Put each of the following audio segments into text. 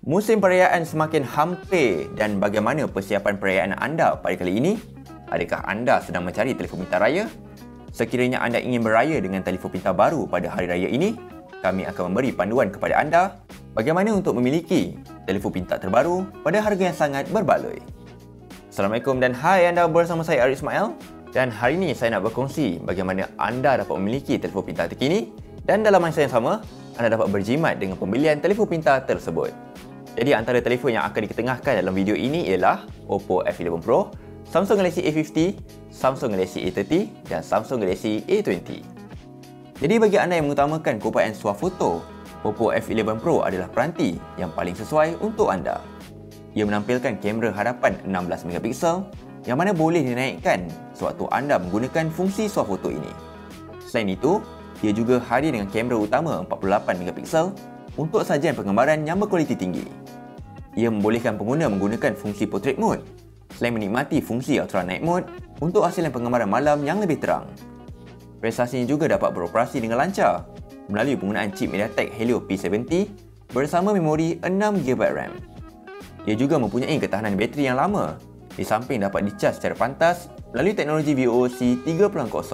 Musim perayaan semakin hampir dan bagaimana persiapan perayaan anda pada kali ini? Adakah anda sedang mencari telefon pintar raya? Sekiranya anda ingin beraya dengan telefon pintar baru pada hari raya ini, kami akan memberi panduan kepada anda bagaimana untuk memiliki telefon pintar terbaru pada harga yang sangat berbaloi. Assalamualaikum dan hai, anda bersama saya Arif Ismail, dan hari ini saya nak berkongsi bagaimana anda dapat memiliki telefon pintar terkini dan dalam masa yang sama anda dapat berjimat dengan pembelian telefon pintar tersebut. Jadi antara telefon yang akan diketengahkan dalam video ini ialah Oppo F11 Pro, Samsung Galaxy A50, Samsung Galaxy A30 dan Samsung Galaxy A20. Jadi bagi anda yang mengutamakan keupayaan swafoto, Oppo F11 Pro adalah peranti yang paling sesuai untuk anda. Ia menampilkan kamera hadapan 16MP yang mana boleh dinaikkan sewaktu anda menggunakan fungsi swafoto ini. Selain itu, ia juga hadir dengan kamera utama 48MP untuk sajian penggambaran yang berkualiti tinggi. Ia membolehkan pengguna menggunakan fungsi portrait mode selain menikmati fungsi ultra night mode untuk hasilan penggambaran malam yang lebih terang. Prestasinya juga dapat beroperasi dengan lancar melalui penggunaan chip MediaTek Helio P70 bersama memori 6GB RAM. Ia juga mempunyai ketahanan bateri yang lama di samping dapat dicas secara pantas melalui teknologi VOC 3.0.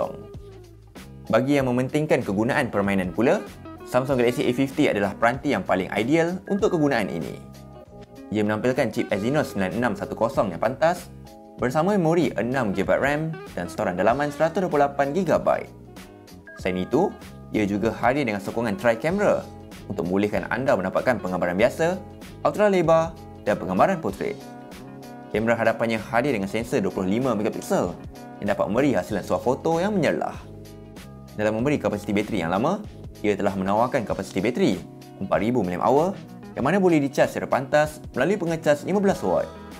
Bagi yang mementingkan kegunaan permainan pula, Samsung Galaxy A50 adalah peranti yang paling ideal untuk kegunaan ini. Ia menampilkan chip Exynos 9610 yang pantas bersama memori 6GB RAM dan storan dalaman 128GB. Selain itu, ia juga hadir dengan sokongan tri-camera untuk membolehkan anda mendapatkan penggambaran biasa, ultra lebar dan penggambaran portrait. Kamera hadapannya hadir dengan sensor 25MP yang dapat memberi hasilan swafoto yang menyerlah. Dalam memberi kapasiti bateri yang lama, ia telah menawarkan kapasiti bateri 4000 mAh yang mana boleh dicas secara pantas melalui pengecas 15W.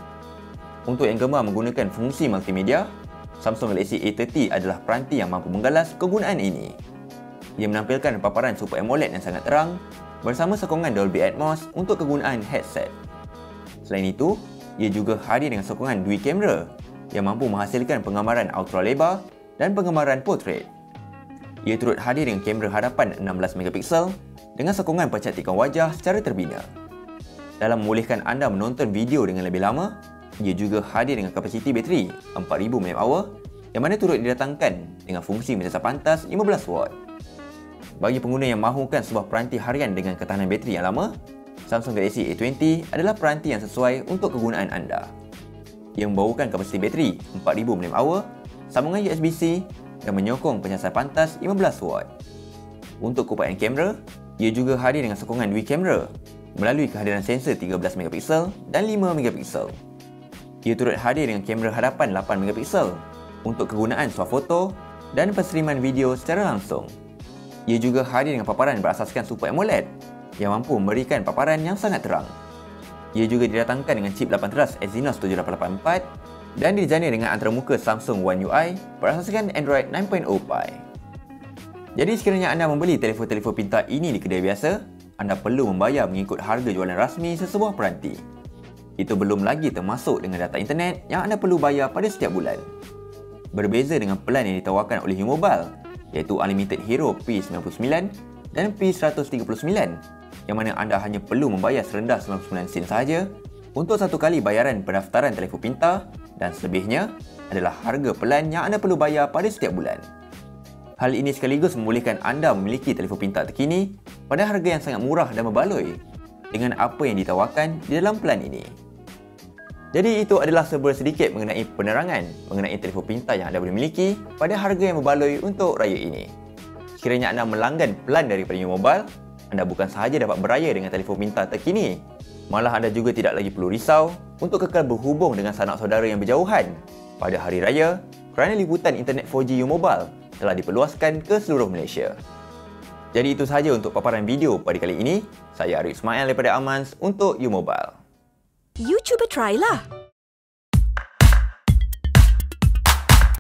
Untuk yang gemar menggunakan fungsi multimedia, Samsung Galaxy A30 adalah peranti yang mampu menggalas kegunaan ini. Ia menampilkan paparan Super AMOLED yang sangat terang bersama sokongan Dolby Atmos untuk kegunaan headset. Selain itu, ia juga hadir dengan sokongan dual kamera yang mampu menghasilkan penggambaran ultra lebar dan penggambaran portrait. Ia turut hadir dengan kamera hadapan 16MP dengan sokongan pencantikan wajah secara terbina. Dalam membolehkan anda menonton video dengan lebih lama, ia juga hadir dengan kapasiti bateri 4000 mAh yang mana turut didatangkan dengan fungsi mencacar pantas 15W. Bagi pengguna yang mahukan sebuah peranti harian dengan ketahanan bateri yang lama, Samsung Galaxy A20 adalah peranti yang sesuai untuk kegunaan anda. Ia membawakan kapasiti bateri 4000 mAh, sambungan USB-C dan menyokong penyelesaian pantas 15W. Untuk keupayaan kamera, ia juga hadir dengan sokongan dual kamera melalui kehadiran sensor 13MP dan 5MP. Ia turut hadir dengan kamera hadapan 8MP untuk kegunaan swafoto dan penstreaman video secara langsung. Ia juga hadir dengan paparan berasaskan Super AMOLED yang mampu memberikan paparan yang sangat terang. Ia juga didatangkan dengan chip 8 Exynos 7884 dan dijana dengan antarmuka Samsung One UI berasaskan Android 9.0 Pie. Jadi sekiranya anda membeli telefon-telefon pintar ini di kedai biasa, anda perlu membayar mengikut harga jualan rasmi sesebuah peranti. Itu belum lagi termasuk dengan data internet yang anda perlu bayar pada setiap bulan. Berbeza dengan pelan yang ditawarkan oleh U-Mobile, iaitu Unlimited Hero P99 dan P139, yang mana anda hanya perlu membayar serendah 99 sen sahaja untuk satu kali bayaran pendaftaran telefon pintar, dan selebihnya adalah harga pelan yang anda perlu bayar pada setiap bulan. Hal ini sekaligus membolehkan anda memiliki telefon pintar terkini pada harga yang sangat murah dan berbaloi dengan apa yang ditawarkan di dalam pelan ini. Jadi itu adalah sedikit mengenai penerangan mengenai telefon pintar yang anda boleh miliki pada harga yang berbaloi untuk raya ini. Sekiranya anda melanggan pelan daripada U-Mobile, anda bukan sahaja dapat beraya dengan telefon pintar terkini, malah anda juga tidak lagi perlu risau untuk kekal berhubung dengan sanak saudara yang berjauhan pada hari raya kerana liputan internet 4G U-Mobile telah diperluaskan ke seluruh Malaysia. Jadi itu sahaja untuk paparan video pada kali ini. Saya Arif Ismail daripada Amans untuk U-Mobile. You cuba try lah.